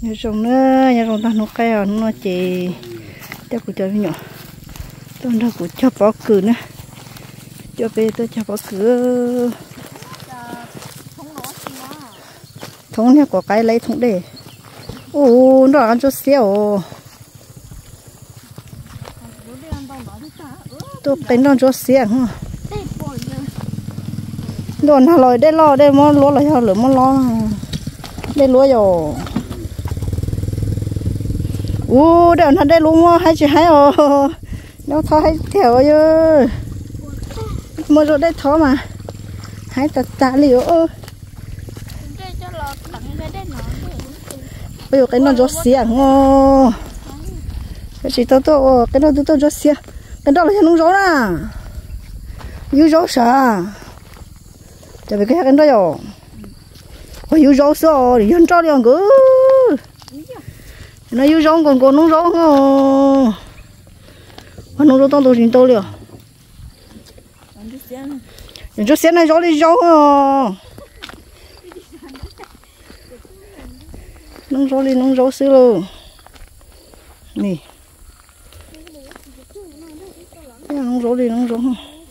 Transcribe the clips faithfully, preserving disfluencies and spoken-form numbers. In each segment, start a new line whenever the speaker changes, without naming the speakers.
nhớ rồng nữa nhớ rồng ta nó cây à nó chỉ để của cho nhỏ tôi đã của cho bỏ cử nữa cho bé tôi cho bỏ cử thống này có cái lấy thống để ô nó ăn cho xéo tôi tính nó cho xéo hả đồ nào rồi đây lo đây món lúa là sao lửa món lo đây lúa rồi ô đây nó đây lúa hay chỉ hay rồi nó thò hay theo rồi mua rồi đây thò mà hay tạt tạt liều ơ bây giờ cái nó rớt xía ngô cái gì tao tao cái nó tao tao rớt xía cái đó là nó rớt à yêu rớt sao tại vì cái cái đó rồi có yêu rớt sao thì dân cho liền cứ nó yêu rớt còn còn nó rớt ngô nó rớt tao tao xin tao liền những rớt xía này rớt đi rớt ngô nông rau đi nông rau xưa luôn nè nông rau đi nông rau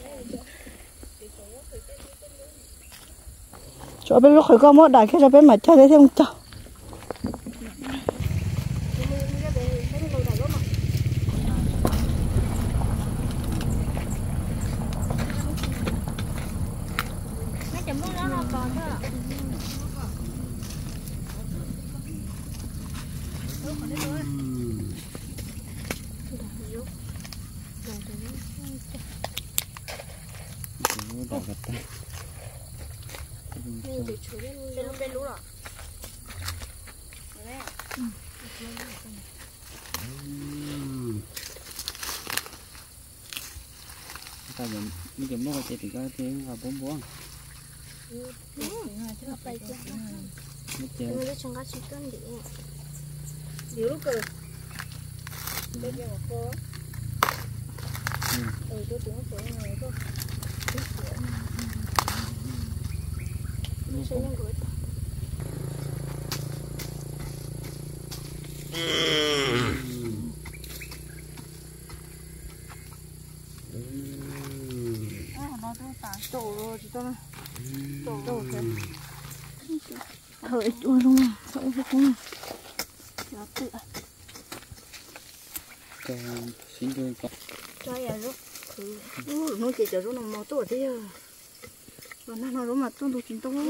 cho bé lúc khởi con mót đại khi cho bé mà chơi thế thêm cho
ta dùng những cái món cái thì có tiếng là bốn bốn
tổ rồi chị tao tổ tổ kìa thời chua luôn à sợ hết không nó tự
cho xin đôi con
cho nhà lúc ừ nó chỉ cho nó màu tổ thế à nó nó nó mà tôi đồ chính tao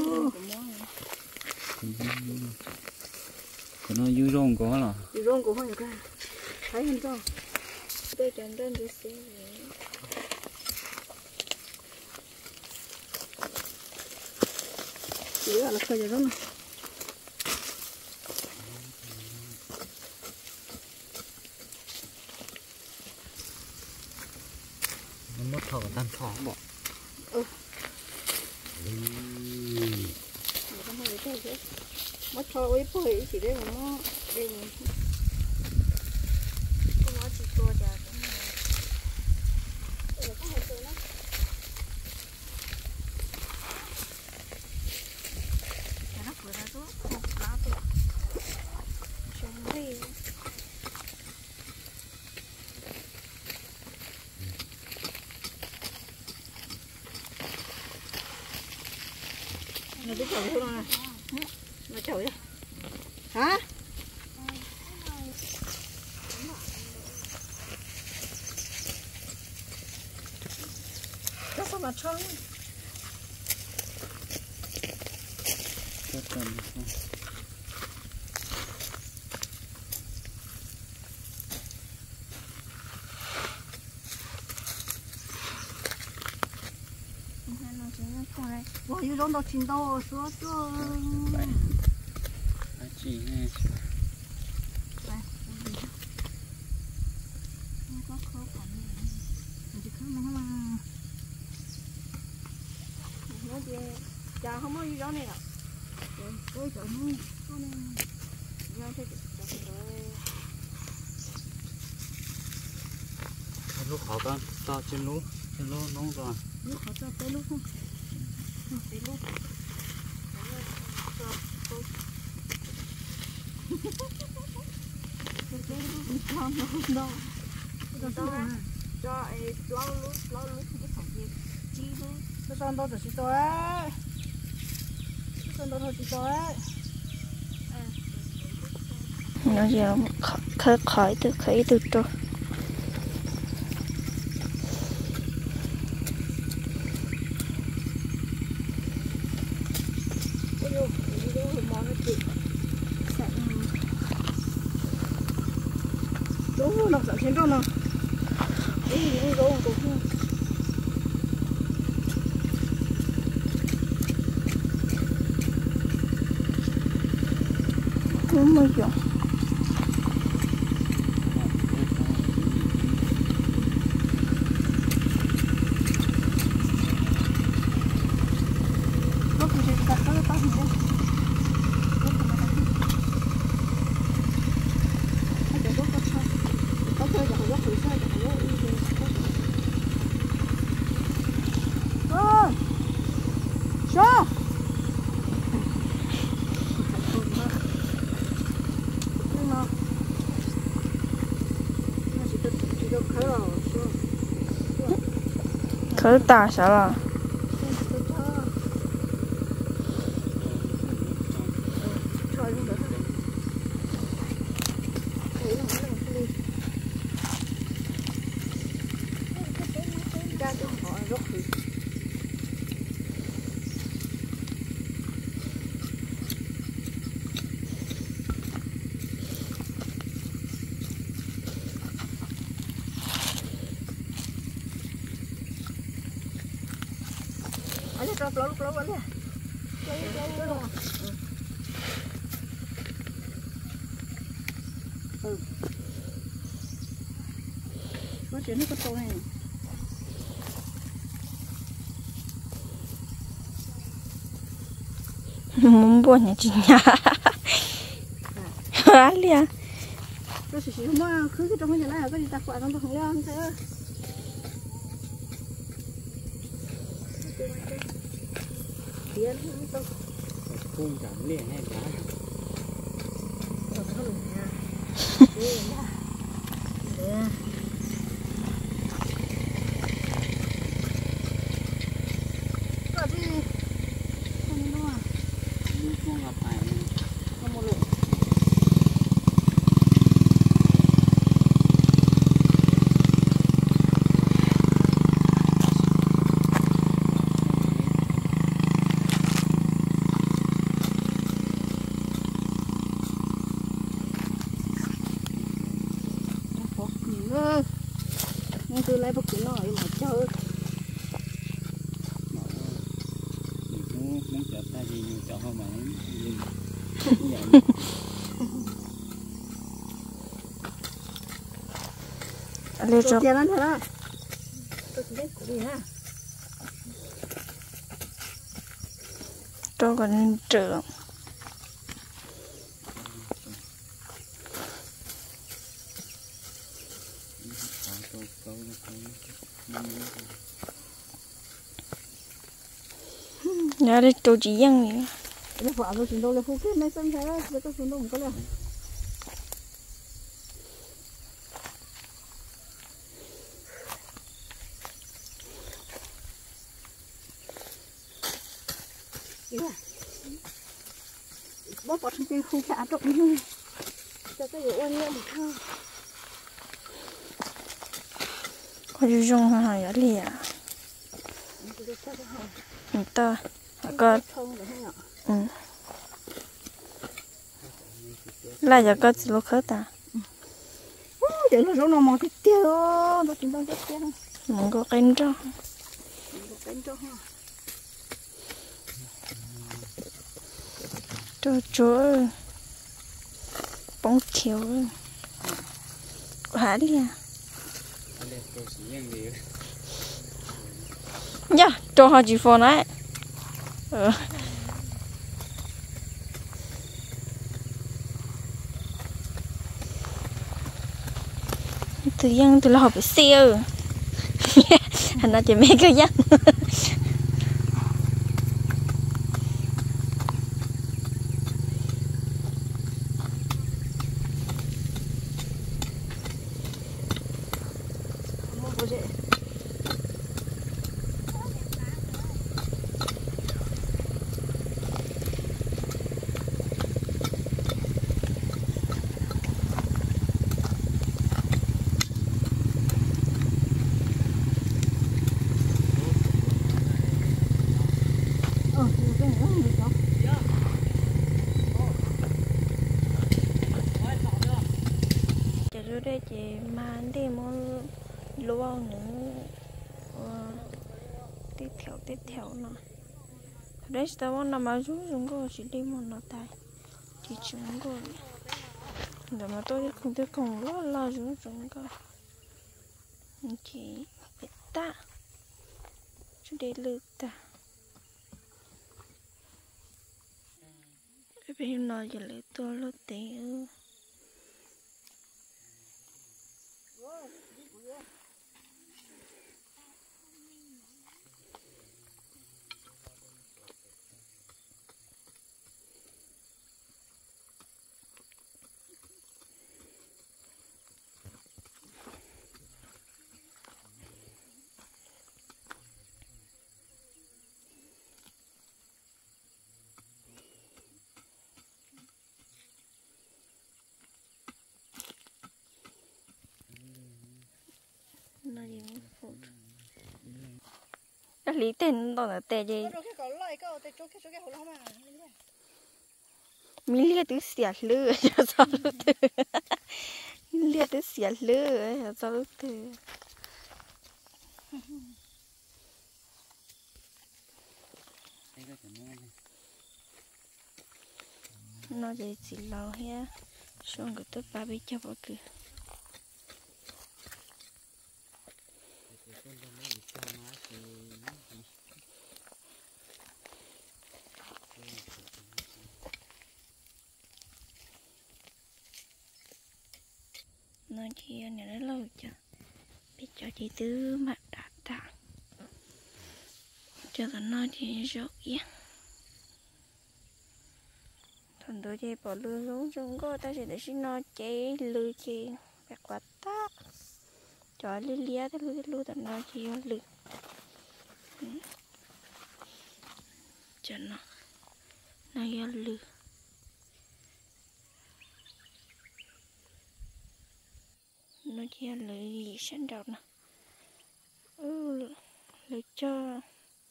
cái nó dư rong có là
dư rong có không cả thấy không cho tôi chẳng đơn được xí chỉ là khơi rồi đó nè
nó mất thở tan thở bỏ
ừ không phải thế chứ mất thở ấy phải chỉ đây mà nó đây mà nó chỉ to chả nó biết chồng luôn à nó chồng đấy hả cái sao mà trông
rất cần
哇，有种都听到我说这，
还几呢？
来，那个可管的，你就看嘛看嘛。那些家后面有种那个，对，对，种那种那，你看这个，这个。
lúc họ con to trên lú trên lú nóng rồi
lúc họ cho tới lúc không tới lúc cho ai lâu lúc lâu lúc cái phòng gì chi luôn cái son đâu được chỉ tôi cái son đâu được chỉ tôi nó giờ khởi khởi từ khởi từ từ đúng nó sợ trên đó nó những gấu cũng không bao giờ可是大小了。Aja kalau peluk peluk aja. Ừ. Nó chuyển hết con trâu này. Muốn buồn nhà chị nhà. Hả liền. Nó chỉ chỉ mà cứ cái trong cái này là cái gì ta quạ trong không lên thế.
Phun cảm liền hay quá.
Có gì? Không đâu à?
Không gặp phải.
Không một lượng. Nhưng tôi lấy bọc kính nó mà chơi
muốn muốn chợ ta gì nhiều chợ không mà
lên cho tiền ăn thế đó tôi chỉ biết cái gì ha tôi còn trưởng nhà đây tôi chỉ ăn nhỉ cái quả tôi chỉ đâu là phụ kết này xem thế đó tôi xuống đâu không có đâu bóp vào trong cái khu chả trộn như cho cái dụ ăn lên thôi có gì dùng hàng ở lìa người ta có ừ là giờ có chỉ lúc hết ta để nó nó mò cái tiêu nó chúng ta cái tiêu mong có canh cho canh cho ha cho chỗ bóng chiều hả đi à nhá cho họ chỉ phone đấy ừ. tự nhiên tôi lo bị siêu thành ra chỉ mấy cái dân có dễ rồi đây chị mà đi mua lúa nữa tiếp theo tiếp theo nữa đấy tao nằm ở dưới chúng cô chỉ đi một nó tay chỉ chúng cô để mà tôi không thể cùng lo lo dưới chúng cô chỉ biết ta chú đi lừa ta cái bên nó giờ lấy tôi lót tiền nó gì muốn phụ cái lý tên đó là tên gì mình liệt từ xẻ lửa cho sao lúc từ liệt từ xẻ lửa cho sao lúc từ nó chỉ chỉ lâu ha xong cái tôi ba bị cho vào cửa nó chỉ này nó lâu chưa biết cho chị tứ mặt đạt ta cho nó chỉ rõ yên thằng tôi chỉ bỏ lừa xuống chúng cô ta sẽ để xin nó chế lừa chị bạc quạt ta cho lừa lia thế lừa lừa thằng nó chỉ lừa cho nó nó yêu lừa nó chỉ lừa gì sinh đầu nè ừ lừa cho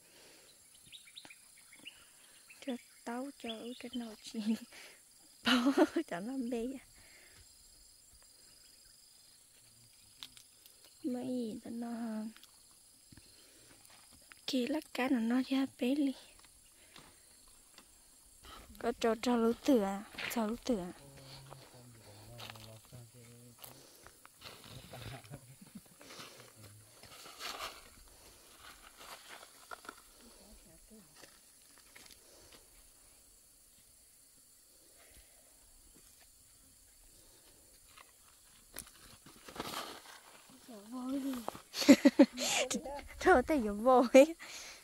cho táo cho cái nồi chi bao cho nó bê mấy gì đó nó kia lắc cá là nó ra bé đi có cho cho lú tử à cho lú tử à thôi tay vô vô ấy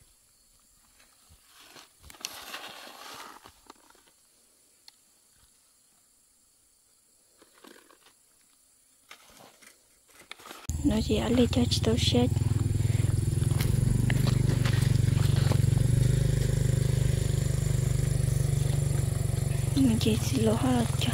nó chỉ ở đây cho tôi xét mình chỉ xin lỗi hết cho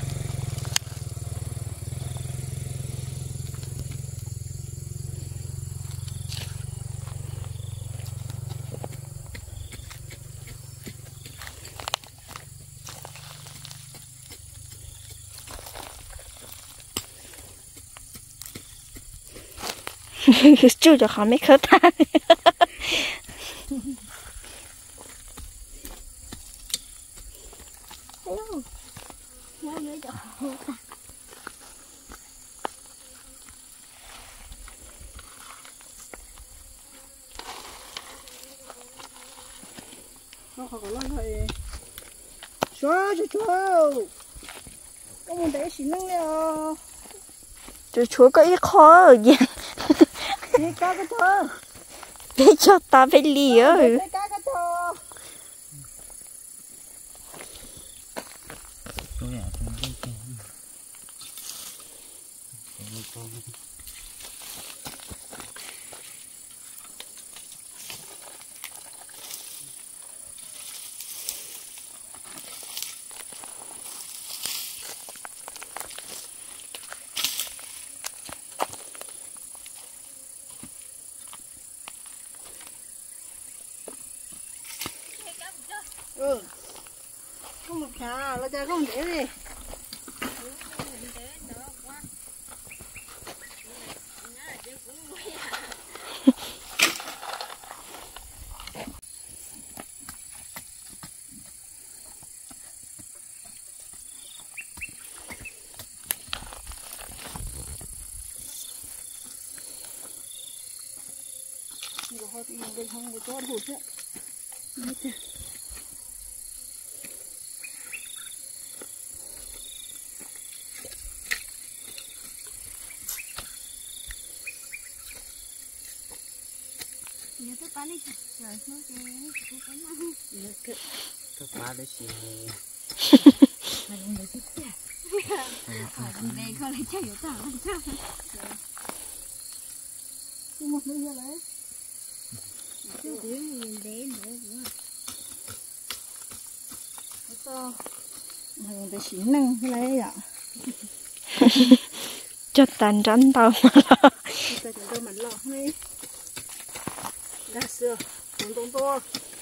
chú cho họ mấy khớp ta nó họ còn nói thôi xóa cho chú có muốn để xí năng nè chú chú có ít khó ở nhà đi cá cái thơ để cho ta phải lì ơi cá cái thơ cha con để đi. Họ thì mình không có cho hụt nữa. Nhớ tới bán đi trời nó cái cái mang cái
Các bạn đấy xì
mà đừng để chết à đừng đây không lấy chơi ở tao làm sao cứ một đứa giờ lấy cứ đứa mình để nữa nữa to mình để xỉn năng cái lấy ạ
cho tàn tránh tao mà
ta chúng tôi mình lo hay đã xưa chúng tôi to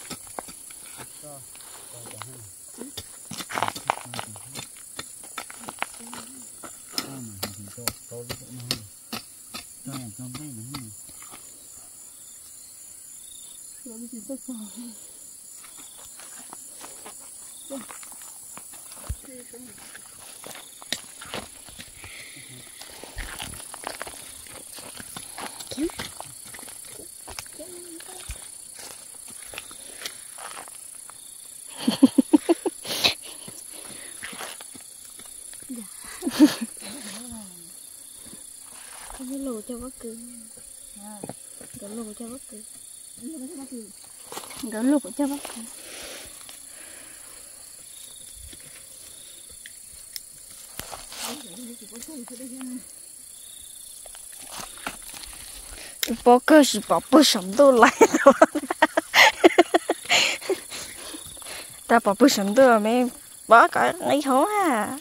rồi bây giờ tôi to
cái lù cho bất cứ cái lù cho bất cứ cái lù cho bất cứ bỏ cơ chỉ bỏ bớt sắm đồ lại rồi ta bỏ bớt sắm đồ mấy bỏ cả lấy hố à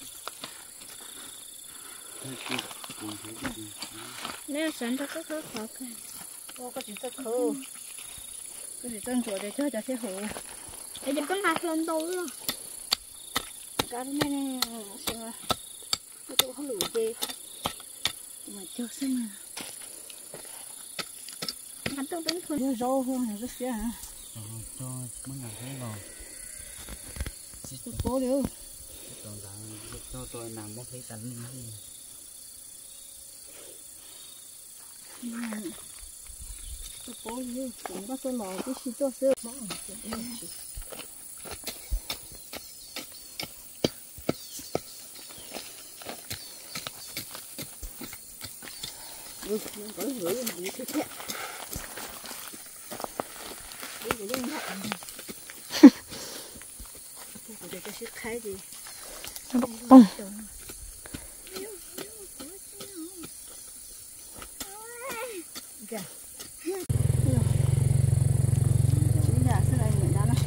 nếu sẵn ta có khó khó cái
có có chỉ tất khô cái gì tân chuột để chơi cho xe hổ
để cho con hạt lên đâu luôn
cái này này xem mà cái chỗ không đủ gì mà cho xem mà
ăn tôi tính thôi
rau rau không là rất dễ hả
cho muốn làm thế rồi
tôi cố được
còn cho tôi nằm một cái tấn
tôi cố được cũng có tôi lò cái gì cho sữa ừ, mình có gửi mình cái thế cái gì cũng vậy tôi để cái sức khai gì
bông
kìa chúng ta sẽ lại mình ra nó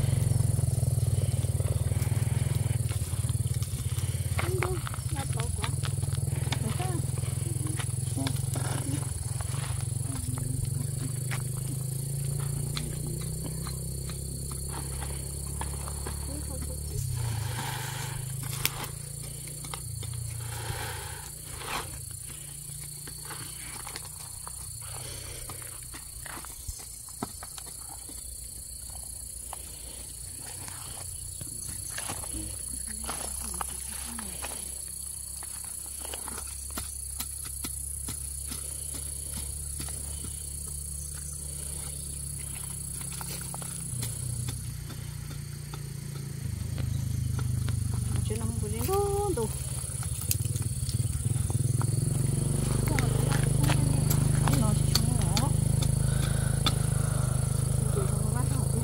chuyện nó không có gì đâu đâu nó chỉ xuống đó chỉ xuống nó bắt học đi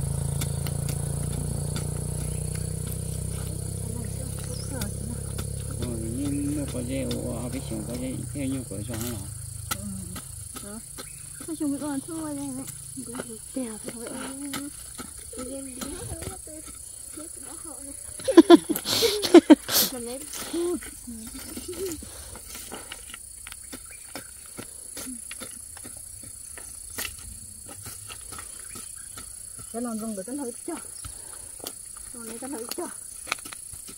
rồi nhưng nó có dễ ở cái chuyện có dễ theo như của cho nó
đó
sao chúng mình còn thua đây này cũng được đẹp thôi lên đi mình lấy
cái non rung được cái hơi cho non này cái hơi cho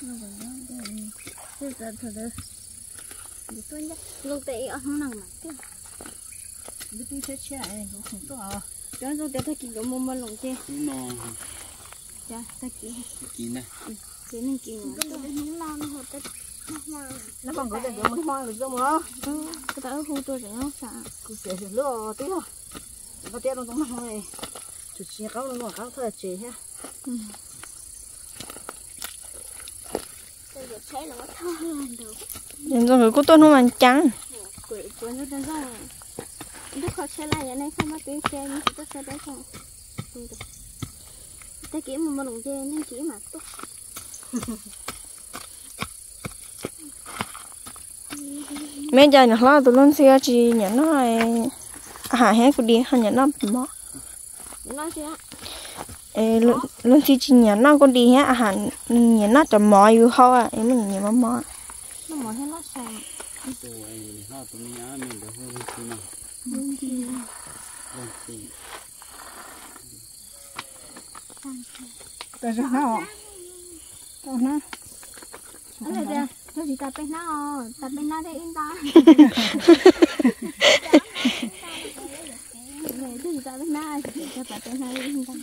Bây giờ thở được. Đi tôi nhá. Lúc đấy ở không nằm mà tiếc.
Đi đi chơi chơi này cũng không tốt.
Cho nên tôi thấy cái cái mồm mà lồng chê.
nó
Dạ, ta kỹ.
kín này
Cái nên kỹ nó. Tôi thấy nó lao nó hột tất.
Nó còn có thể được một hoa được không hả?
Ừ, cái ta ở khu tôi để nó xả.
Cứ sẽ được lừa tí thôi. Có tiền nó cũng không này. Chủ chia cáo nó cáo thôi chế ha.
Ừ. Tôi được thấy nó thơ hơn đâu.
Nhân rồi người của tôi không ăn trắng.
Quỷ quỷ nó đang rồi. Nó khó xe lại này không mất tiếng xe nhưng tôi xe đấy không. Ta kỹ một lồng chê nên kỹ mà tốt.
Mấy giờ nhặt lá tụi nó xe chỉ nhặt nó à hết của đi hay nhặt nó mỏ.
Nó chứ.
Ê luôn chỉ chỉ nhặt nó con đi hết à hẳn nhặt nó chầm mỏ yêu hao à em mình nhặt mỏ mỏ.
Nó mỏ hết nó xài.
tôi nó tụi mình nhá mình được hơn tí nào
Đúng thì
vâng thì
Cái gì hả? Cái nó.
ở đây đây, nó chỉ tập bên nó, tập bên nó để in ta. Này thứ gì tập bên nó, chỉ tập bên nó để in ta.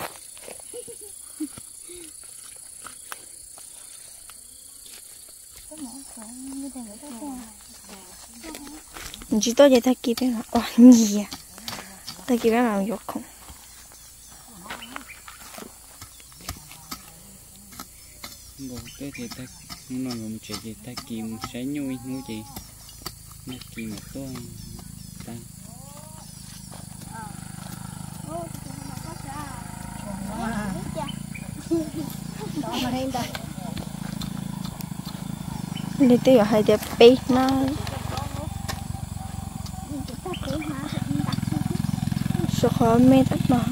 Chỉ tôi vậy thay kịp em là ồ nhỉ thay kịp em làm dục không
bộ cái thì ta nó ngầm chỉ thì ta kìm sẽ nhui nhui gì nó kìm một tôi ta
đi tới ở hai đẹp bê nó số khó mê tắt mà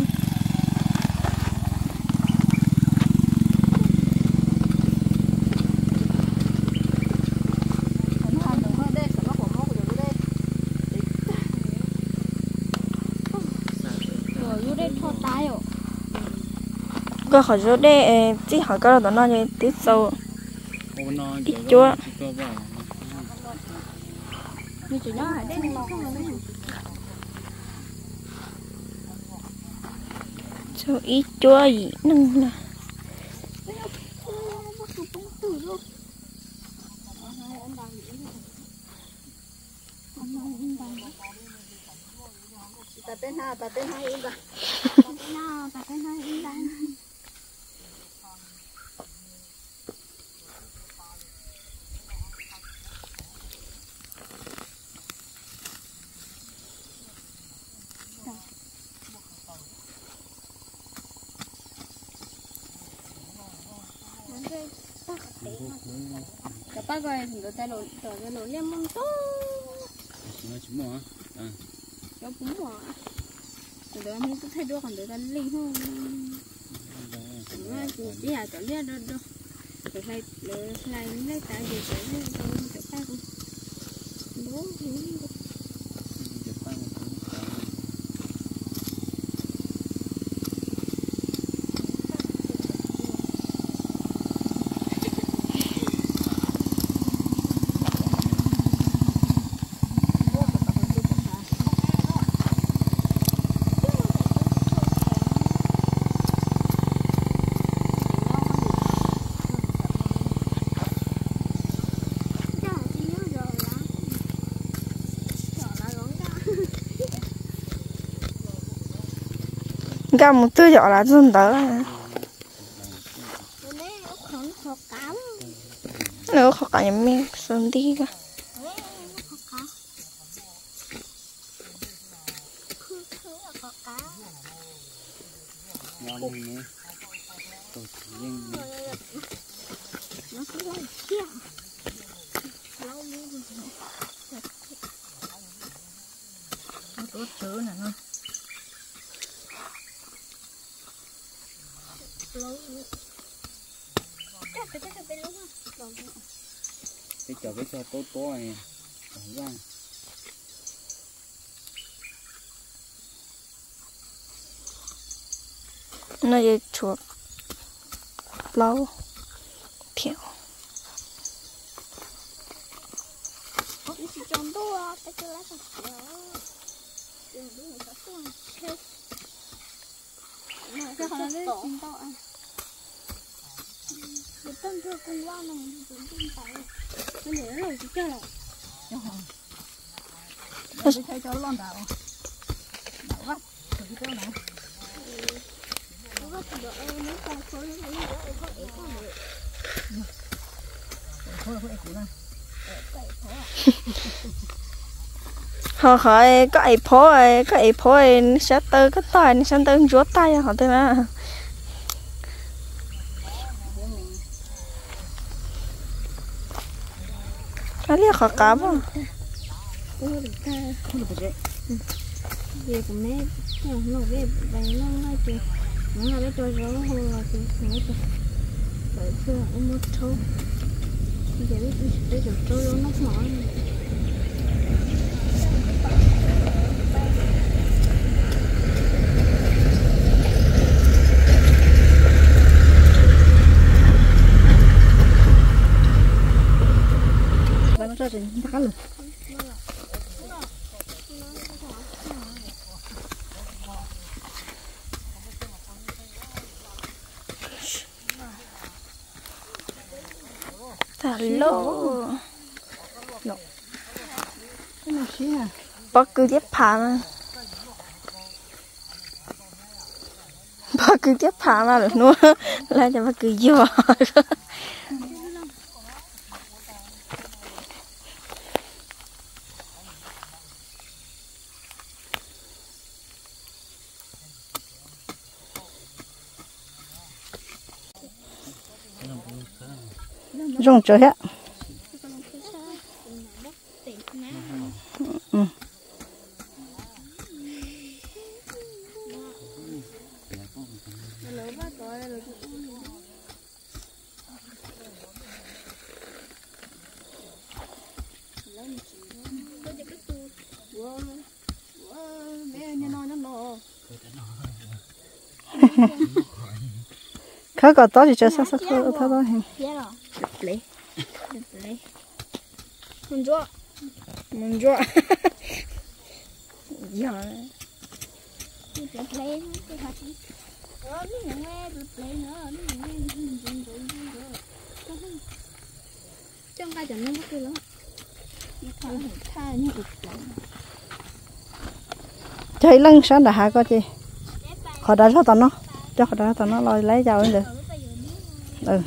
có khỏi số đây chỉ hỏi có là nó như tí sâu ít chúa
như chỉ nó ở đây nó không là
số ít chúa gì nâng là
Ta tên ha, ta tên hai in ta.
nó tập bên nó in ta. Các bác gọi người ta nổi nổi nổi lên mông tốt.
nó chỉ mua à
Nó cũng bỏ. Từ đó mình cứ thay đua còn từ đó linh không. Nó chỉ là chọn liệt đó đâu. Từ hay lấy lại lấy cái gì cái gì đâu các bác cũng. Bố thì
gặp một tư giỏ là dân tớ nếu khó cả nhà mẹ sơn đi cả
ngon nữa tôi nhưng
nó cứ lại kia.
Nó tốt chữ nè nó.
cái chợ cái cho tốt tốt này ra
nó về chuột lâu thiểu
chỉ trồng đua cái chỗ lá sạch đó trồng đua người ta trồng hết mà cái con này trồng to à cái tân chưa cùng qua này trồng trồng phải cái này rồi chứ chơi rồi
tôi thấy cho lon đào đào vắt thử cái nào
nó có được nó còn khối nó có có có con nữa
thôi thôi cũ này
họ hỏi có ai phô ấy có ai phô ấy sẽ tới cái tay sẽ tới chúa tay họ tới mà cái này khó cá không
không được ta không được vậy về của mẹ nó về bài nó ngay từ nó là cái trò gió nó hôn là từ ngay từ bởi xưa ông mất thâu giờ biết cái chỗ trôi nó nhỏ
nó ra thì nó cá lửa
thả lô
cái nào xí à
bác cứ tiếp phá mà bác cứ tiếp phá mà được nữa là cho bác cứ vô
rong trời á ừ. khá có to thì chơi sao sao thôi thôi thôi
lấy lấy mình cho
mình cho giờ
đi lấy cái hạt đó nó nghe được lấy nữa nó nghe mình dùng dùng dùng trong cái chẳng nó mất cái lắm không thay như được
chơi lăng sáng đã hạ có chị họ đã cho tao nó cho họ đã tao nó lôi lấy cho được ừ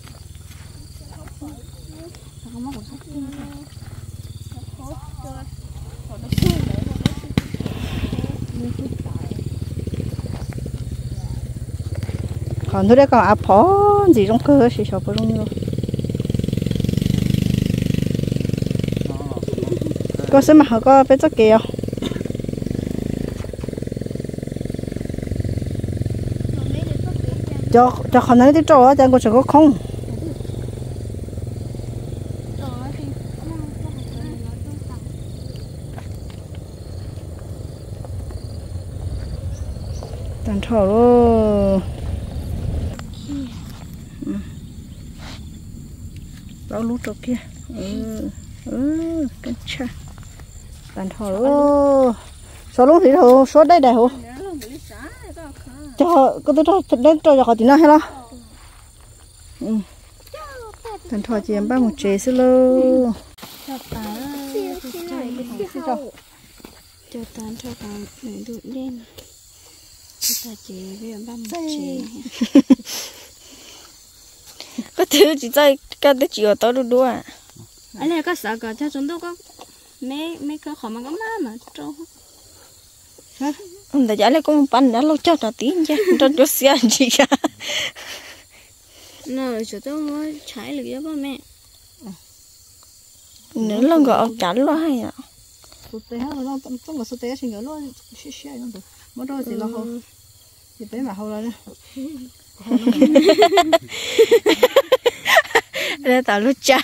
còn thôi đấy còn áp phó gì trong cơ thì sao phải luôn có xem mà họ có bé chắc kìa cho cho khả năng đi trâu á chẳng có chỉ có không tàn thọ luôn bao lú trâu kia ừ ừ cái cha tàn thọ luôn số lú thì thôi số đây đây hả cho cái tôi cho đến cho họ tí nào hay lo ừ thành thọ chị em ba một chế xí lô
cho tá cho tán cho cả này đụn lên cho ta chế với ba một chế
có thứ chỉ chơi cái thứ chỉ ở tao đu đu à
anh này có sợ cả cho chúng tôi có mấy mấy cái khó mà có má mà trâu
hả ông ta trả lại con pan đã lâu cho nó tiếng chứ cho cho xe gì cả
nào chúng tôi mới trái được cho ba mẹ
nữa lần gọi chắn lo hay à
sụt té nó nó trong cái sụt té xin nhớ nó xí xí nó được mất rồi thì là hồ thì bé mà hồ rồi nè
đây tao lúc cha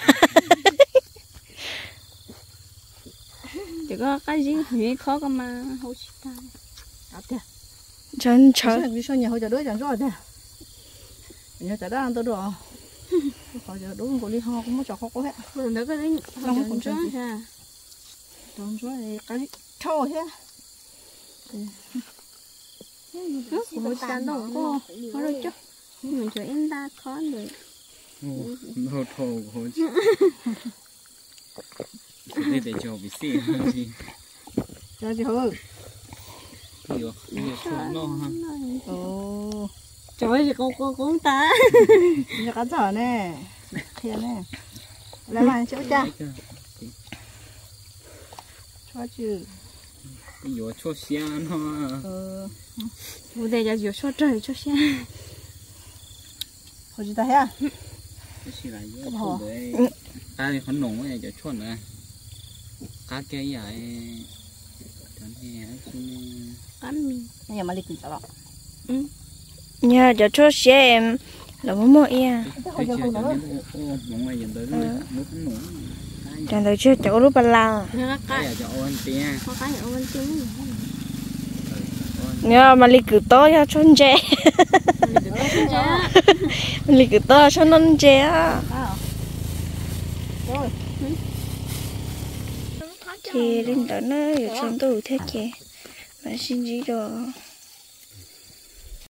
chỉ có cái gì hơi khó cơ mà hậu ta
à thế
chân chờ
vì sao nhà hồ chợ đuôi chẳng rõ thế nhà chợ đang tôi đồ họ chợ đúng của đi ho cũng muốn cho khó có hết
rồi nó cái đấy
không không
cho ha
trồng cho cái trâu thế
một trăm đồng cô có được chứ mình cho em ta khó được
thô thô của đây để cho bị xì gì
cho chị hư
nhiều nhiều chua nó ha
ồ
trời ơi cô cô cũng ta
cho cá chở nè thiệt nè làm ăn chỗ cha cho chứ
nhiều chua xia nó
ờ
vô đây là nhiều số trời cho xe
hồi chị ta hết
cái gì là nhiều chua đấy cá thì khó nồng ấy giờ chua nữa cá cái vậy cái này
cá mì
nhà mà lịch cử đó
nhà cho cho xem là mua mua ia
tôi chưa cho nên ô ô mọi người nhìn tới nó nó cũng nổ
chẳng thấy chưa chỗ lúc bao lâu
nó
cái là cho ô anh tia
có cái ở bên trên
nhớ mà lịch cử to cho chôn trẻ lịch cử to cho non trẻ thì đến đó nó ở trong tủ thế kìa mà xin gì đó